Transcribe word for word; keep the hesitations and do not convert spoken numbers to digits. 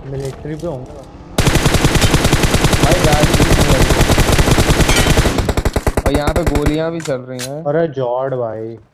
Military पे होंगे। भाई गाड़ी भी नहीं लगी। और यहाँ पे गोलियां भी चल रही हैं। अरे जॉर्ड भाई।